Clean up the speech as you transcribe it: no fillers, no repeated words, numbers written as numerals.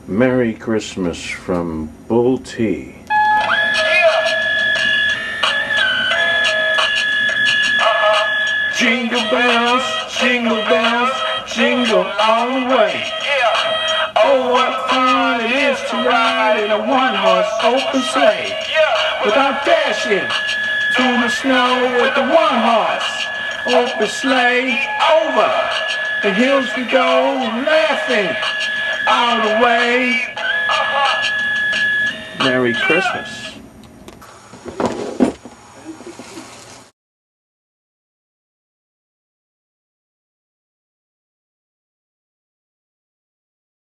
Merry Christmas from Bull T. Jingle bells, jingle all the way. Oh, what fun it is to ride in a one-horse open sleigh. Without dashing through the snow with the one-horse open sleigh. Over the hills we go, laughing all the way. Merry Christmas.